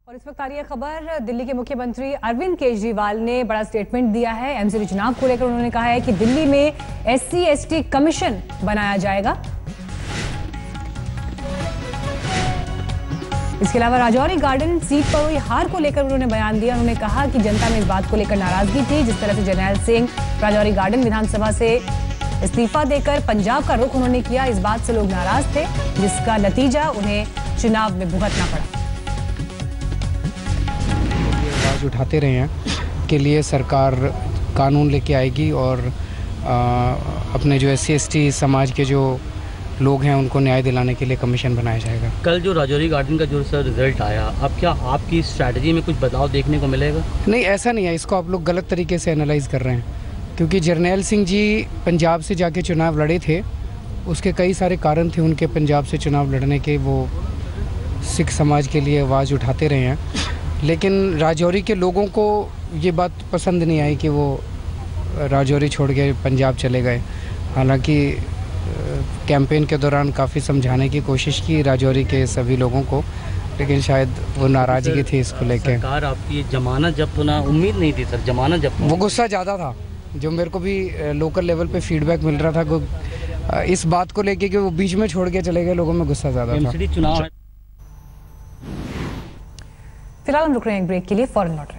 और इस वक्त आ रही है खबर, दिल्ली के मुख्यमंत्री अरविंद केजरीवाल ने बड़ा स्टेटमेंट दिया है एमसीडी चुनाव को लेकर। उन्होंने कहा है कि दिल्ली में SC/ST कमीशन बनाया जाएगा। इसके अलावा राजौरी गार्डन सीट पर हुई हार को लेकर उन्होंने बयान दिया। उन्होंने कहा कि जनता में इस बात को लेकर नाराजगी थी, जिस तरह से जरनैल सिंह राजौरी गार्डन विधानसभा से इस्तीफा देकर पंजाब का रुख उन्होंने किया। इस बात से लोग नाराज थे, जिसका नतीजा उन्हें चुनाव में भुगतना पड़ा। आवाज उठाते रहे हैं के लिए सरकार कानून लेके आएगी और अपने जो SC/ST समाज के जो लोग हैं उनको न्याय दिलाने के लिए कमीशन बनाया जाएगा। कल जो राजौरी गार्डन का जो सर रिजल्ट आया, अब क्या आपकी स्ट्रैटेजी में कुछ बदलाव देखने को मिलेगा? नहीं, ऐसा नहीं है। इसको आप लोग गलत तरीके से एनालाइज कर रहे हैं, क्योंकि जरनैल सिंह जी पंजाब से जाके चुनाव लड़े थे। उसके कई सारे कारण थे उनके पंजाब से चुनाव लड़ने के। वो सिख समाज के लिए आवाज़ उठाते रहे हैं, लेकिन राजौरी के लोगों को ये बात पसंद नहीं आई कि वो राजौरी छोड़ के पंजाब चले गए। हालांकि कैंपेन के दौरान काफ़ी समझाने की कोशिश की राजौरी के सभी लोगों को, लेकिन शायद वो नाराज़गी थी इसको लेके। सरकार आपकी जमानत जब्त होना उम्मीद नहीं थी सर, जमानत जब्त। वो गुस्सा ज़्यादा था, जो मेरे को भी लोकल लेवल पे फीडबैक मिल रहा था इस बात को लेके कि वो बीच में छोड़ के चले गए। लोगों में गुस्सा ज़्यादा था। चुनाव फिलहाल हम रुक रहे हैं एक ब्रेक के लिए, फौरन लौट रहे हैं।